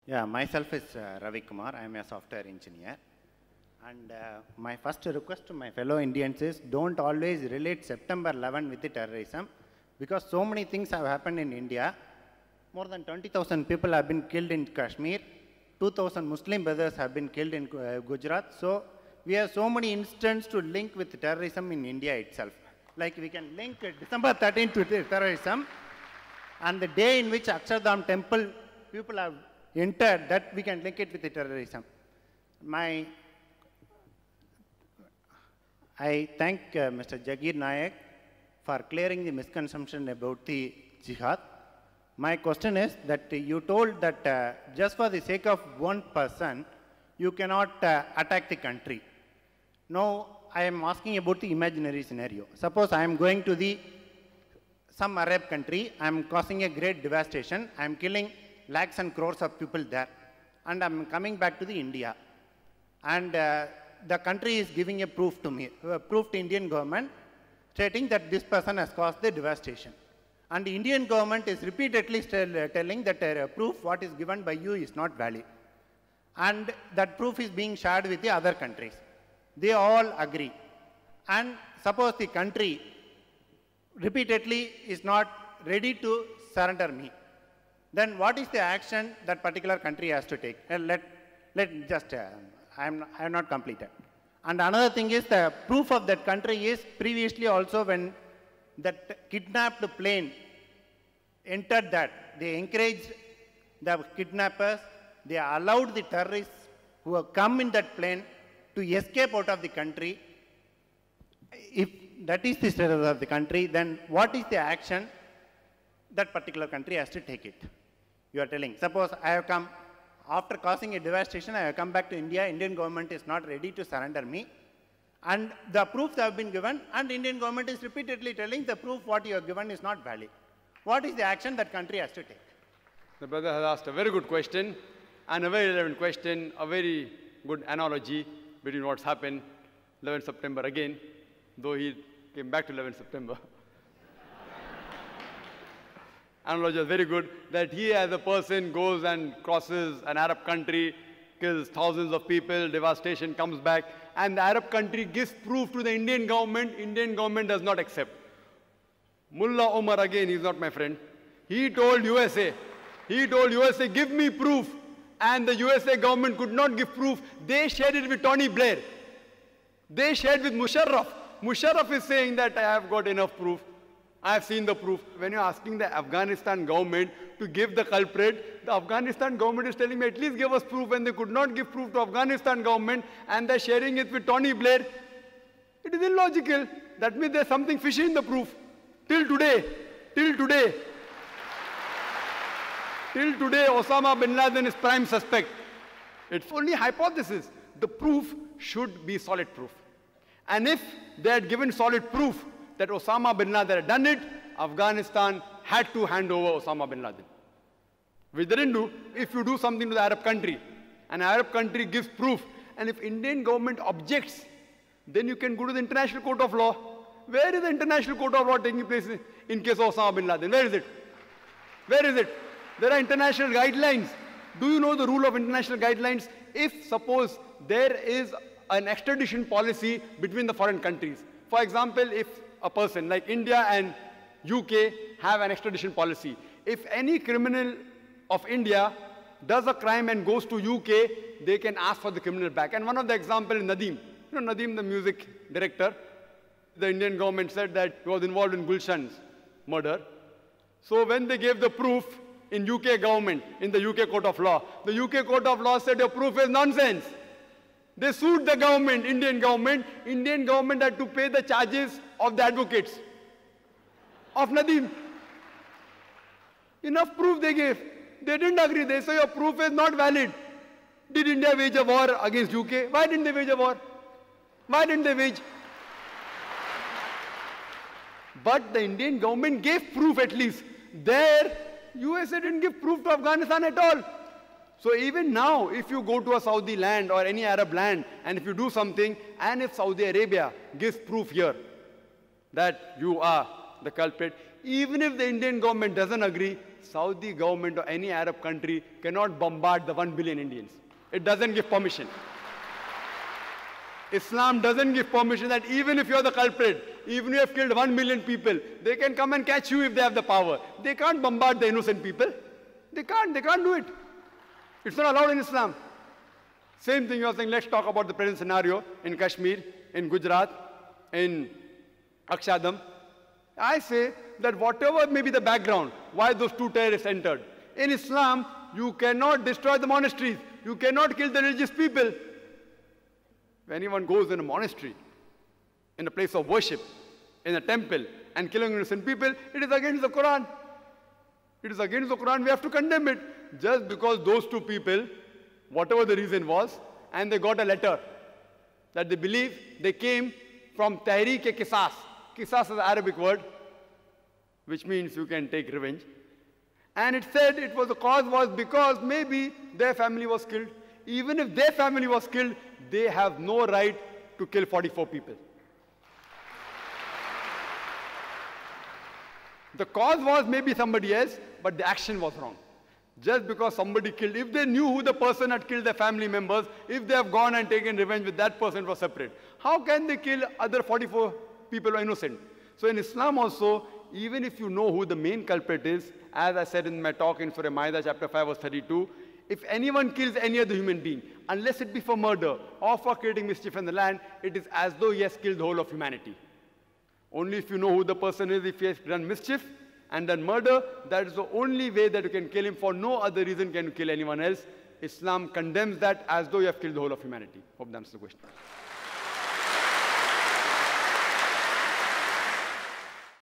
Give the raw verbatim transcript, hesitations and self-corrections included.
Yeah, myself is uh, Ravi Kumar. I am a software engineer. And uh, my first request to my fellow Indians is don't always relate September eleventh with the terrorism, because so many things have happened in India. More than twenty thousand people have been killed in Kashmir. two thousand Muslim brothers have been killed in uh, Gujarat. So we have so many instances to link with terrorism in India itself. Like we can link uh, December thirteenth to terrorism, and the day in which Akshardham temple people have entered, that we can link it with the terrorism. My, I thank uh, Mister Jagir Nayak for clearing the misconception about the jihad. My question is that uh, you told that uh, just for the sake of one person, you cannot uh, attack the country. Now, I am asking about the imaginary scenario. Suppose I am going to the some Arab country, I am causing a great devastation, I am killing lakhs and crores of people there, and I am coming back to the India. And uh, the country is giving a proof to me, a proof to Indian government, stating that this person has caused the devastation. And the Indian government is repeatedly tell, telling that uh, proof what is given by you is not valid. And that proof is being shared with the other countries. They all agree. And suppose the country repeatedly is not ready to surrender me, then what is the action that particular country has to take? Uh, let, let just, uh, I am I am not completed. And another thing is the proof of that country is previously also when that kidnapped plane entered that, they encouraged the kidnappers, they allowed the terrorists who have come in that plane to escape out of the country. If that is the status of the country, then what is the action that particular country has to take it? You are telling, suppose I have come, after causing a devastation, I have come back to India, Indian government is not ready to surrender me, and the proofs have been given, and Indian government is repeatedly telling the proof what you have given is not valid. What is the action that country has to take? The brother has asked a very good question, and a very relevant question, a very good analogy between what's happened eleventh September again, though he came back to eleventh September. Analogy is very good, that he as a person goes and crosses an Arab country, kills thousands of people, devastation comes back, and the Arab country gives proof to the Indian government, Indian government does not accept. Mullah Omar again, he's not my friend. He told U S A, he told U S A, give me proof. And the U S A government could not give proof. They shared it with Tony Blair. They shared with Musharraf. Musharraf is saying that I have got enough proof. I have seen the proof. When you're asking the Afghanistan government to give the culprit, the Afghanistan government is telling me at least give us proof, and they could not give proof to Afghanistan government, and they're sharing it with Tony Blair. It is illogical. That means there's something fishy in the proof. Till today, till today, till today, Osama bin Laden is prime suspect. It's only hypothesis. The proof should be solid proof. And if they had given solid proof that Osama bin Laden had done it, Afghanistan had to hand over Osama bin Laden. Which they didn't do. If you do something to the Arab country, an Arab country gives proof, and if Indian government objects, then you can go to the International Court of Law. Where is the International Court of Law taking place in case of Osama bin Laden? Where is it? Where is it? There are international guidelines. Do you know the rule of international guidelines? If, suppose, there is an extradition policy between the foreign countries. For example, if a person like India and U K have an extradition policy, if any criminal of India does a crime and goes to U K, they can ask for the criminal back. And one of the examples is Nadeem. You know, Nadeem, the music director, the Indian government said that he was involved in Gulshan's murder. So when they gave the proof in U K government, in the U K Court of Law, the U K Court of Law said your proof is nonsense. They sued the government, Indian government. Indian government had to pay the charges of the advocates of Nadeem. Enough proof they gave. They didn't agree. They say your proof is not valid. Did India wage a war against U K? Why didn't they wage a war? Why didn't they wage? But the Indian government gave proof at least. There, U S A didn't give proof to Afghanistan at all. So even now, if you go to a Saudi land or any Arab land, and if you do something, and if Saudi Arabia gives proof here that you are the culprit, even if the Indian government doesn't agree, Saudi government or any Arab country cannot bombard the one billion Indians. It doesn't give permission. Islam doesn't give permission that even if you're the culprit, even if you have killed one million people, they can come and catch you if they have the power. They can't bombard the innocent people. They can't, they can't do it. It's not allowed in Islam. Same thing you are saying, let's talk about the present scenario in Kashmir, in Gujarat, in Akshadam. I say that whatever may be the background, why those two terrorists entered, in Islam, you cannot destroy the monasteries. You cannot kill the religious people. If anyone goes in a monastery, in a place of worship, in a temple, and killing innocent people, it is against the Quran. It is against the Quran. We have to condemn it. Just because those two people, whatever the reason was, and they got a letter that they believe they came from Tahreek-e-Qisas. Qisas is an Arabic word, which means you can take revenge. And it said it was the cause was because maybe their family was killed. Even if their family was killed, they have no right to kill forty-four people. The cause was maybe somebody else, but the action was wrong. Just because somebody killed, if they knew who the person had killed their family members, if they have gone and taken revenge with that person, it was separate. How can they kill other forty-four people who are innocent? So in Islam also, even if you know who the main culprit is, as I said in my talk in Surah Ma'idah chapter five verse thirty-two, if anyone kills any other human being, unless it be for murder or for creating mischief in the land, it is as though he has killed the whole of humanity. Only if you know who the person is, if he has done mischief and done murder, that is the only way that you can kill him. For no other reason can you kill anyone else. Islam condemns that as though you have killed the whole of humanity. Hope that answers the question.